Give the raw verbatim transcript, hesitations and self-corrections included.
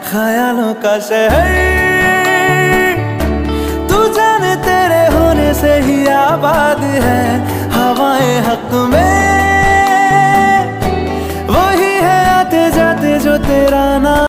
ख्यालों का शहर, तू जाने तेरे होने से ही आबाद